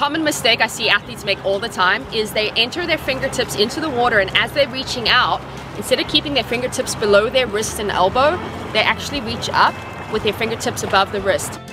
common mistake I see athletes make all the time is they enter their fingertips into the water, and as they're reaching out, instead of keeping their fingertips below their wrist and elbow, they actually reach up with their fingertips above the wrist.